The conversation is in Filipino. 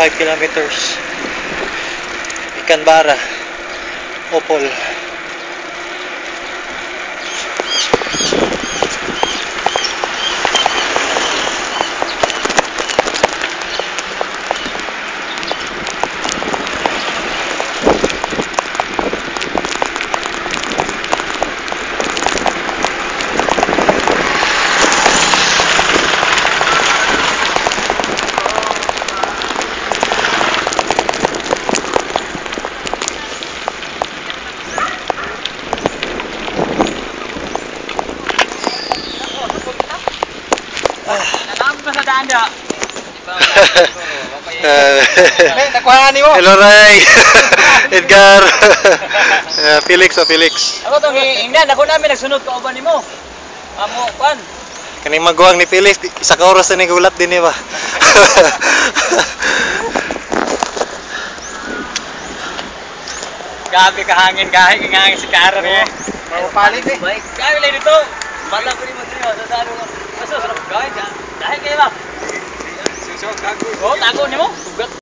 5 kilometers. Ikanbara, Opol. Hello Ray, Edgar, Felix. Ako itong hinggan, ako namin nagsunod ka uban mo. Amo, pan. Kaning magwang ni Felix, isa ka oras na gulat din ba? Gabi kahangin si Kara eh. Mapapalit eh. Gabi lang dito. Bala ko ni mo dito. Dadaro ko. Aso, sarap gawin ka. Dahil kayo ba? Susok, gago. Oh, tago ni mo. Sugat.